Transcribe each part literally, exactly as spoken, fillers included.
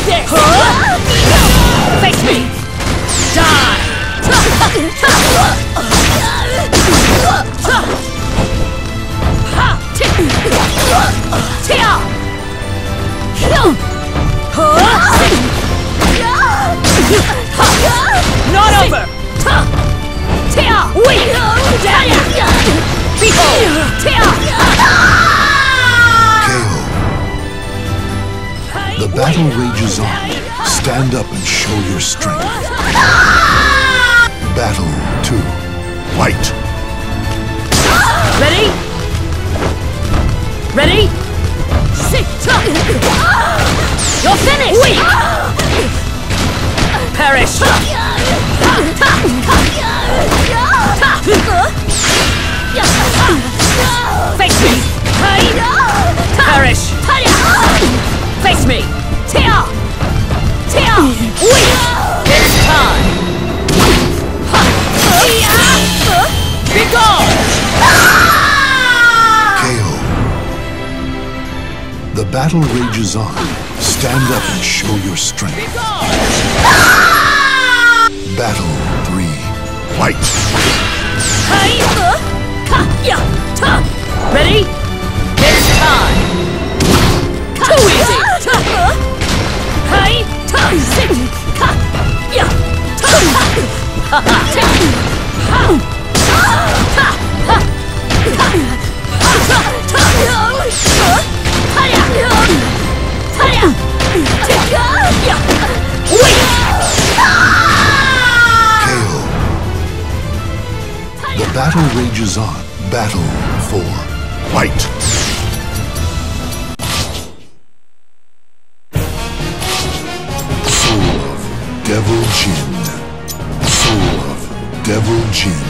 this! Face me! Die! Not over! The battle rages on. Stand up and show your strength. Battle two. Fight! Ready? Ready? You're finished! Wait! Perish! Face me! Perish! Face me! It's time! Be gone! K O. The battle rages on. Stand up and show your strength. Be gone! Battle three. Fight! Ready? It's time! Too easy! The battle rages on. Battle four. Fight! Soul of Devil Jin. Soul of Devil Jin.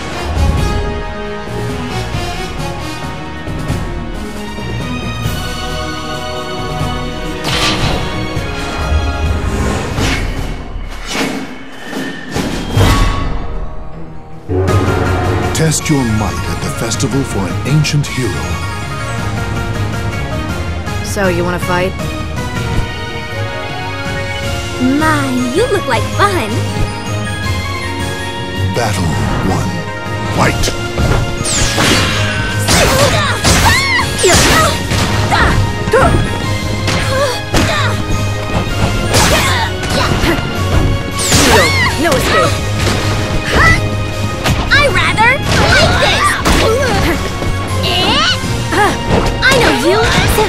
Test your might at the festival for an ancient hero. So, you wanna fight? My, you look like fun! Battle one. Fight! No escape! I rather like this! I know you!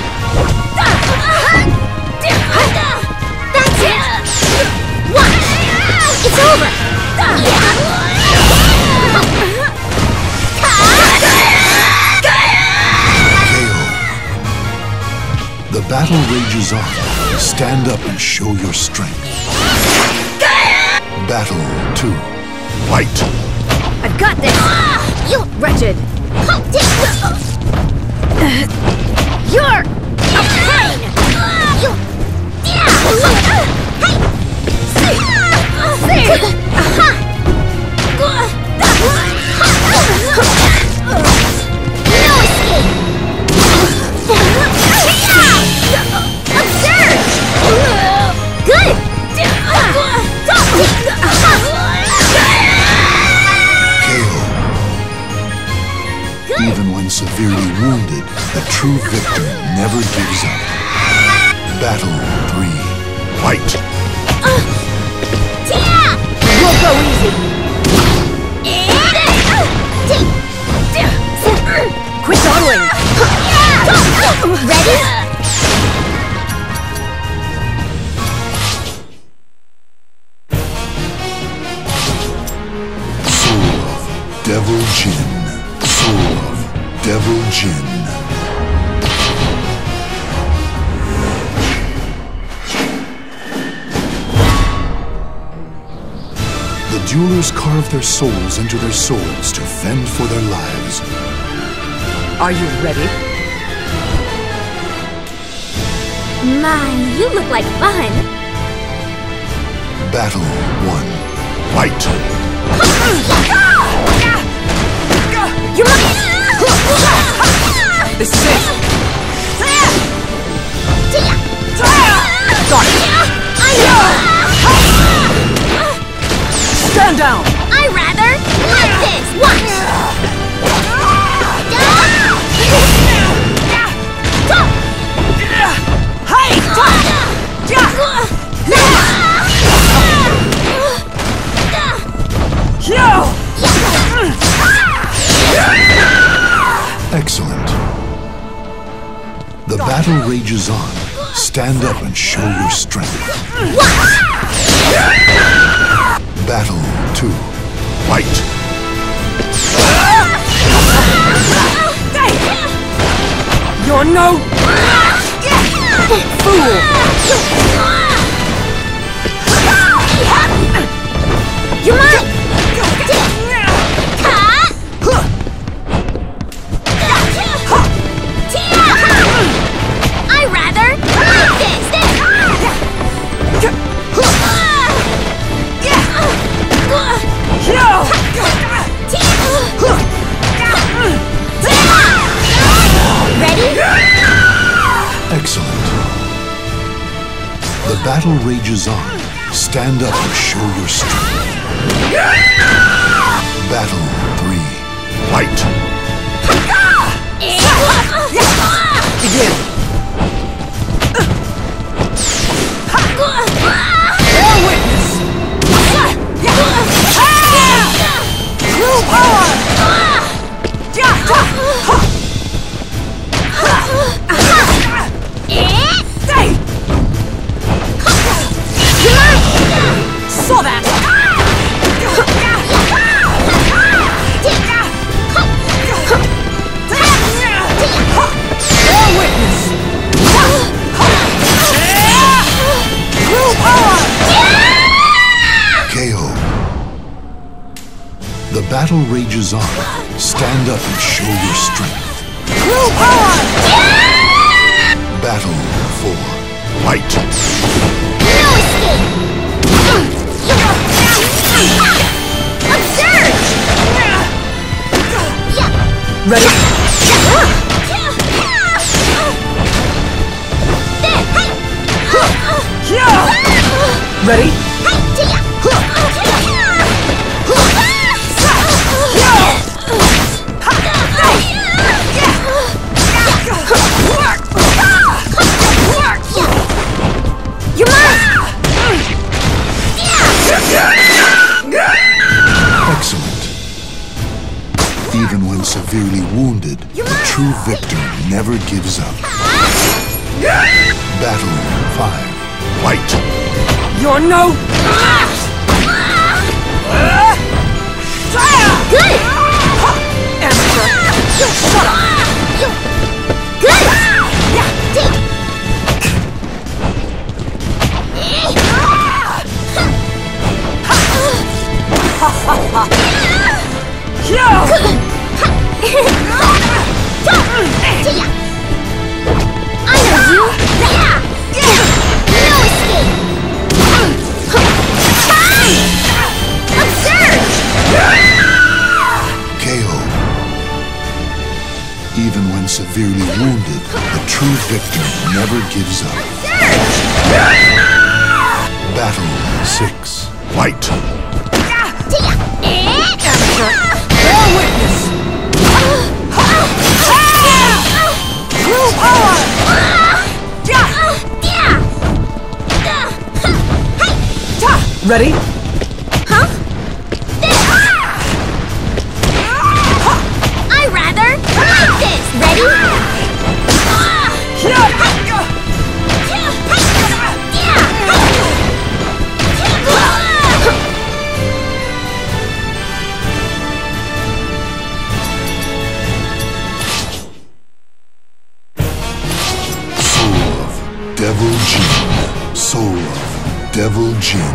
That's it! What? It's over! The battle rages on. Stand up and show your strength. Battle two. Fight! I've got this! You Wretched! You're a pain! You... No escape! Absurd! Good! Even when severely wounded, the true victor never gives up. Battle three. Fight! Won't go easy! Quit dawdling! Ready? Soul of Devil Jin. Soul of Devil Jin. The duelers carve their souls into their swords to fend for their lives. Are you ready? My, you look like fun! Battle one. Fight! You must... This is it! Got it! Stand down! I rather like this! Watch! Excellent. The battle rages on. Stand up and show your strength. Battle two. Fight! You're no fool! You're mine! I rather like this! Ready? Excellent. The battle rages on. Stand up and show your strength. Battle three. Fight! Begin! Bear witness! True power! Saw that! Bear witness! True power! K O. The battle rages on. Stand up and show your strength. True power! Battle four. Fight! No escape! Observe! Ready? Ready? You're mine! Excellent. Even when severely wounded, the true victor never gives up. Battle five. Fight! You're no Good! amateur! Shut up! Good! Take! I know you! No escape! Observe! K O. Even when severely wounded, the true victor never gives up. Battle six. Fight! Bear witness! True power! Ready? Huh? I rather like this! Ready? Devil Jin. Soul of Devil Jin.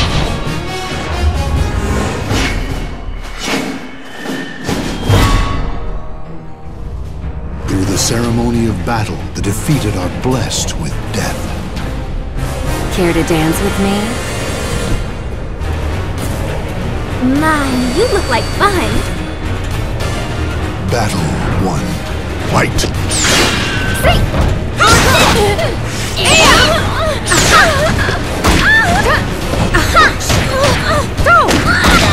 Through the ceremony of battle, the defeated are blessed with death. Care to dance with me? My, you look like fun. Battle one. Fight! Go!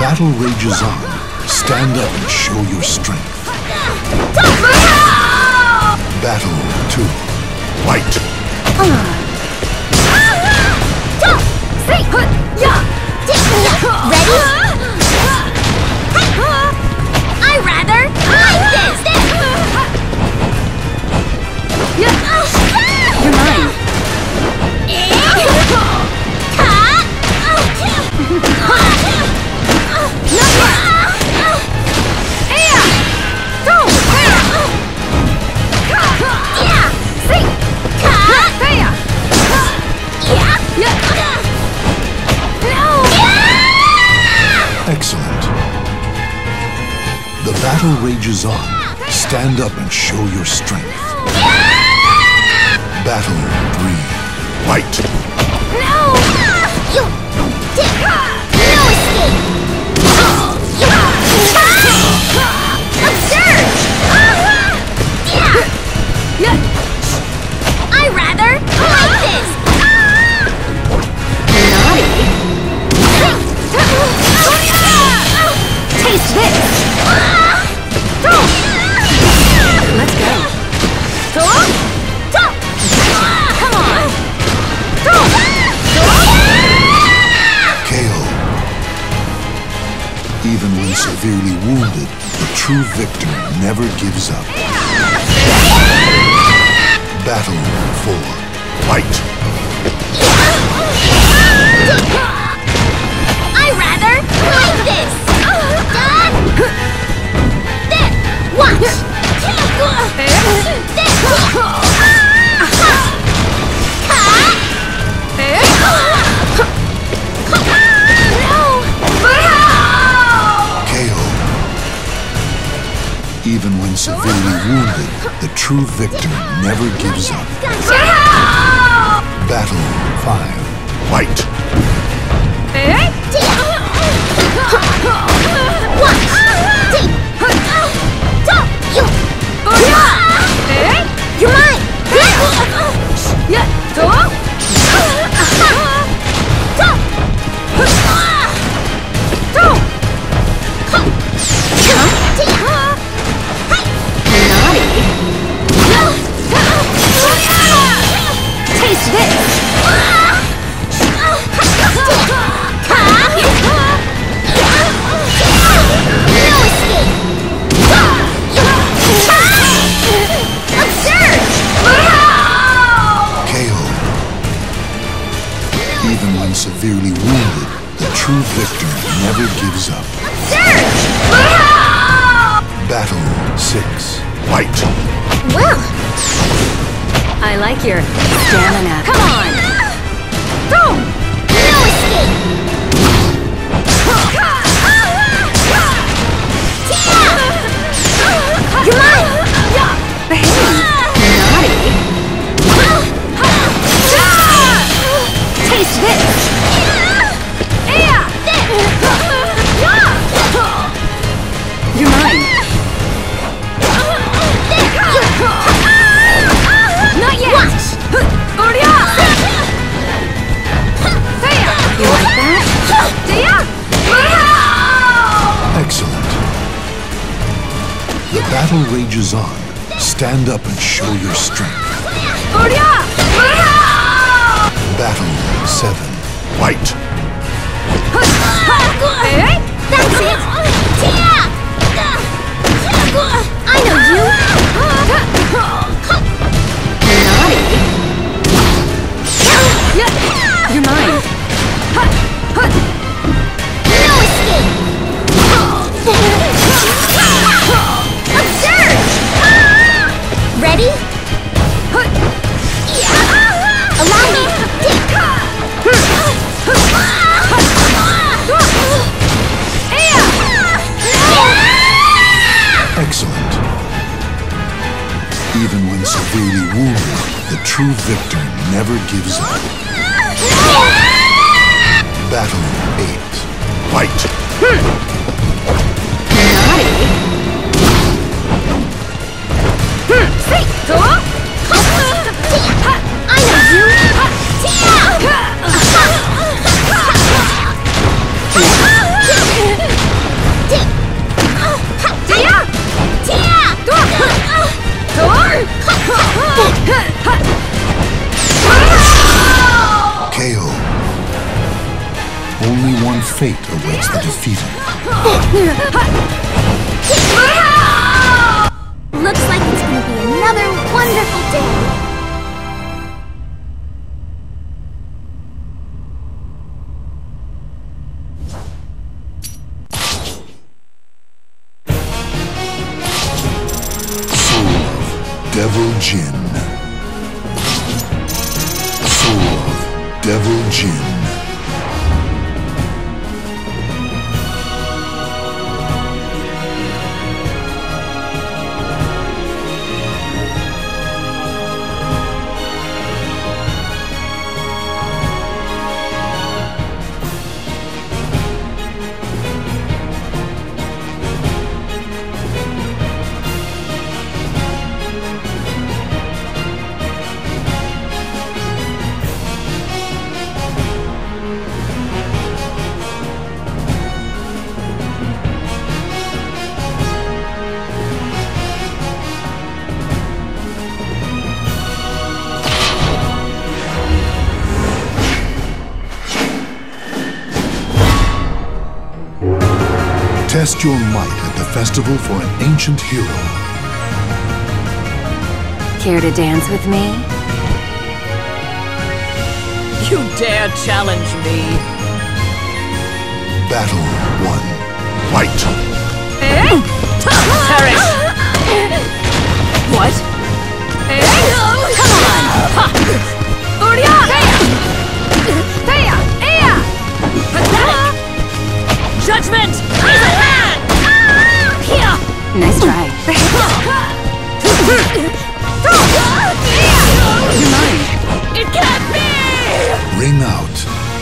battle rages on. Stand up and show your strength. Battle two. Fight! Ready? I rather like this! You're mine. Excellent. The battle rages on. Stand up and show your strength. Battle three. Fight! No! You did no escape! Absurd! I rather like this! Naughty. Taste this! Let's go. Come on! K O. Even when severely wounded, the true victor never gives up. Battle four. Fight! I rather like this! There! Watch! K O. Even when severely wounded, the true victor never gives up. Battle five. Fight! You're mine! Taste this! Even when severely wounded, the true victor never gives up. Battle six. Fight! Well, I like your stamina. Come on! no escape! You're mine! Naughty. Taste this! You're mine. Not yet! Watch! You like that? Excellent. The battle rages on. Stand up and show your strength. Battle seven. Fight! That's it! I know you! Naughty. You're mine. No escape! Absurd! Ready? Allow me! Excellent. Even when severely wounded, the true victor never gives up. Battle eight. Fight! Naughty. I know you! fate awaits the defeated. Looks like it's gonna be another wonderful day. Soul of Devil Jin. Soul of Devil Jin. Test your might at the festival for an ancient hero. Care to dance with me? You dare challenge me? Battle one. Fight! Perish! What? Come on! Pathetic! Judgment is at hand! Nice try. You're mine. It can't be! Ring out.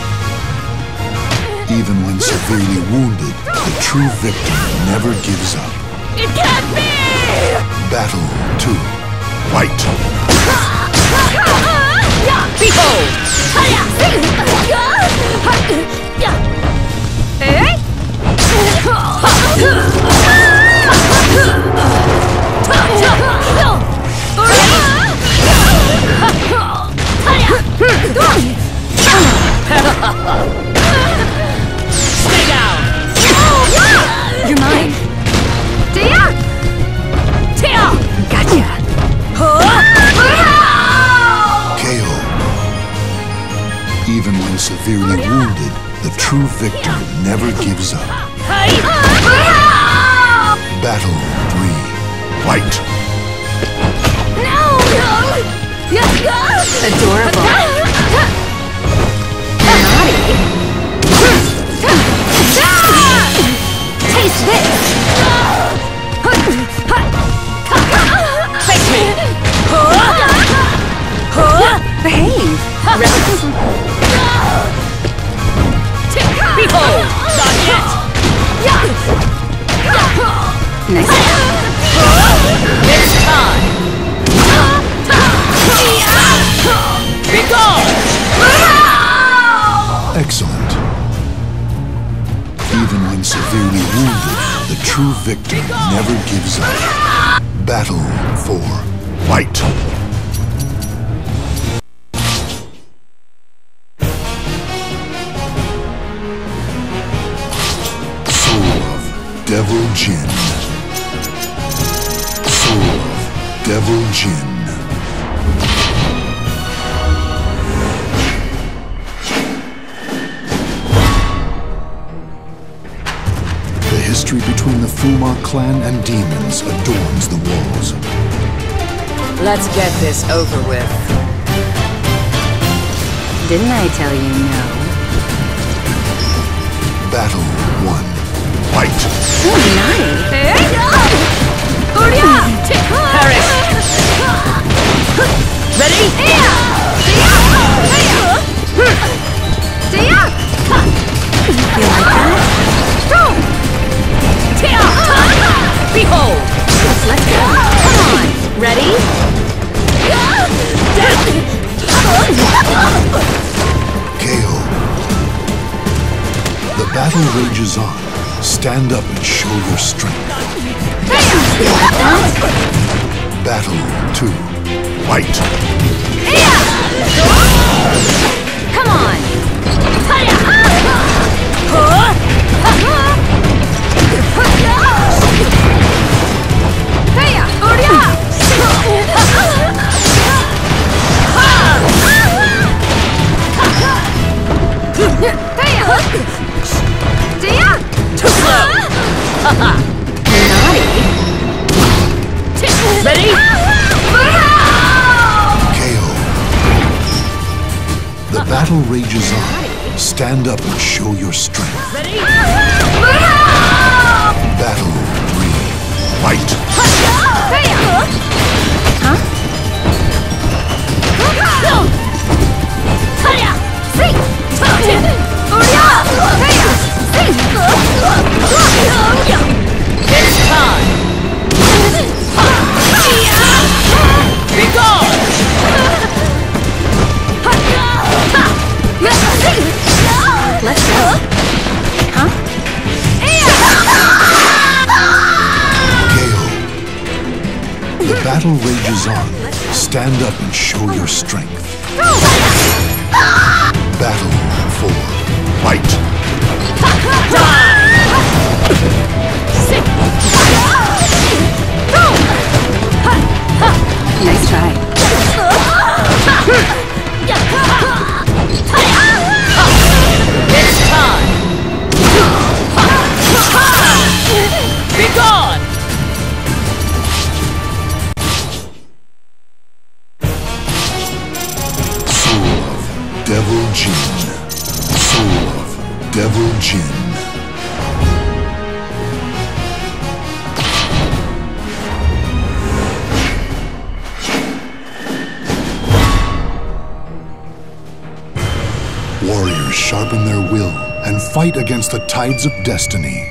Even when severely wounded, the true victor never gives up. It can't be! Battle two. Fight! Behold! Stay down! You're mine. Gotcha. K O. Even when severely wounded, the true victor never gives up. Battle three. Fight! Adorable. Naughty. Taste this. Face me! Behave. Behold! Not yet! Nice. It's time! Be gone! Excellent. Even when severely wounded, the true victor never gives up. Battle four. Fight! Soul of Devil Jin. Soul of Devil Jin. The history between the Fuma clan and demons adorns the walls. Let's get this over with. Didn't I tell you no? Battle one. Fight! Oh, nice. Perish! Ready? You like that? Behold! Let's go. Come on. Ready? K O. The battle rages on. Stand up and show your strength. Battle two. Fight! Come on. Ready? K O. The battle rages on. Stand up and show your strength. Ready? Battle three. Fight. It's time! Be gone! Let's go. Huh? K O. The battle rages on. Stand up and show your strength. Battle four. Fight. Nice try. It's time! Be gone! Soul of Devil Jin. Soul of Devil Jin. Warriors sharpen their will and fight against the tides of destiny.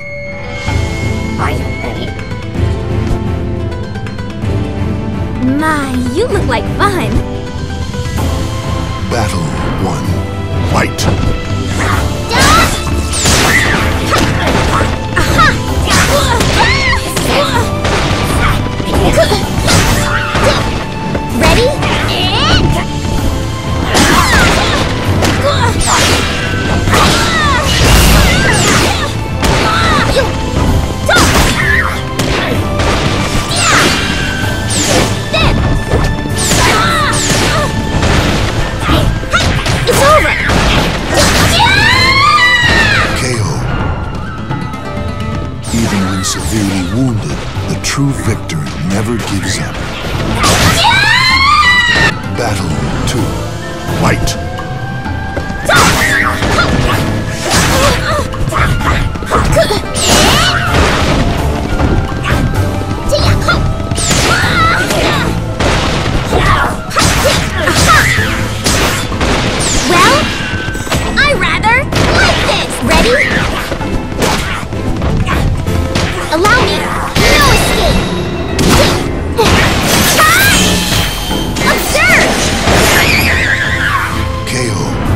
My, you look like fun. Battle one. Fight. Ready? It's over! K O. Even when severely wounded, the true victor never gives up. Battle two. Fight. Well, I rather like this. Ready? Allow me. No escape. Observe. K O.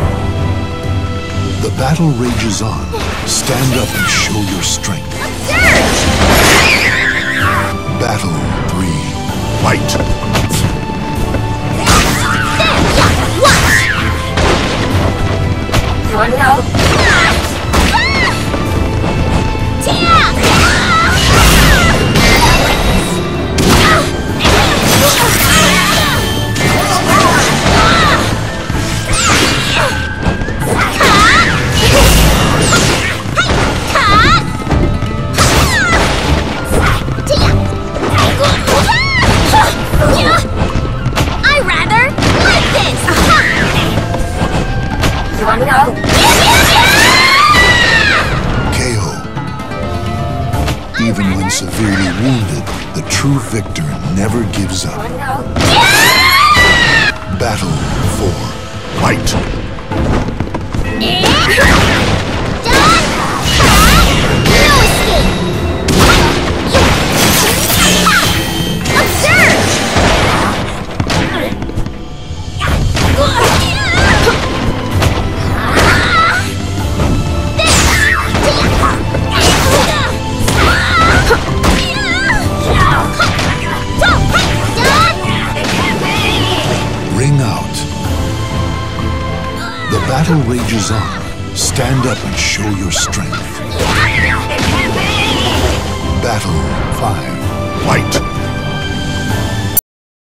The battle rages on. Stand up and show your strength. Observe. Battle three. Fight. I rather like this. K O. Even when severely wounded, the true victor never gives up. Battle four. Fight. No escape. Observe. Ring out. The battle rages on. Stand up and show your strength. Battle five. Fight!